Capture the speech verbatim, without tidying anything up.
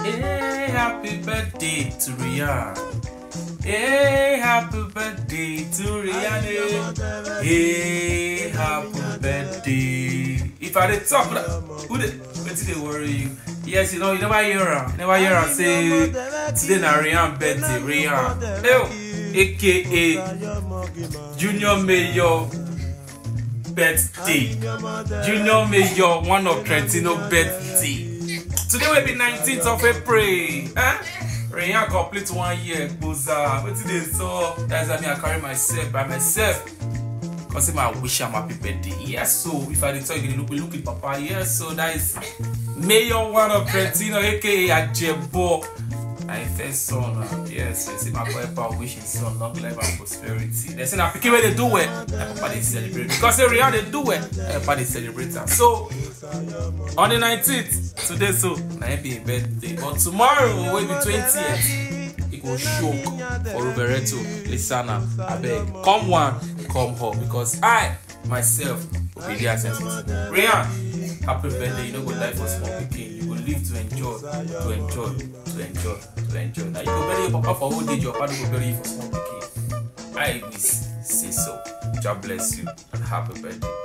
Hey, happy birthday to Rihanna. Hey, happy birthday to Rihanna. Hey, happy birthday. If I did talk, who did they worry you? Yes, you know, you never hear her. You never hear her say today na Rihanna birthday. Rihanna. Hey, A K A Junior Mayor birthday. Junior Mayor, one of Trentino birthday. Today will be nineteenth of April. Huh? Rihanna complete one year. Boza. What did they saw? That's why I carry myself by myself. Cause I wish I'm happy birthday. Yes, so if I tell you, look, look at Papa. Yes, so that is Mayor one of Trentino, aka Ajebo. My first son. Uh, yes, they say my papa wish his son long life and prosperity. They say now pick where they do it, and Papa they celebrate. Because they Rihanna they do it, and Papa they celebrate. So on the nineteenth, today so na be a birthday. But tomorrow will be twentieth. It will show for Roberto, Lisana, abeg. Come one, come home because I myself will be there sensitive. Rihanna, happy birthday. You don't go die for small pikin. You will live to enjoy, to enjoy, to enjoy, to enjoy. Now you go bury your papa for old age, your father will bury you for small pikin. I will say so. God bless you and happy birthday.